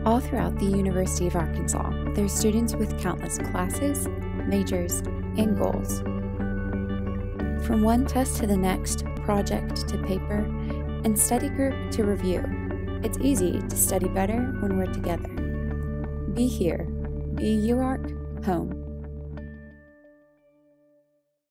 All throughout the University of Arkansas, there are students with countless classes, majors, and goals. From one test to the next, project to paper, and study group to review, it's easy to study better when we're together. Be here. Be UARKHome.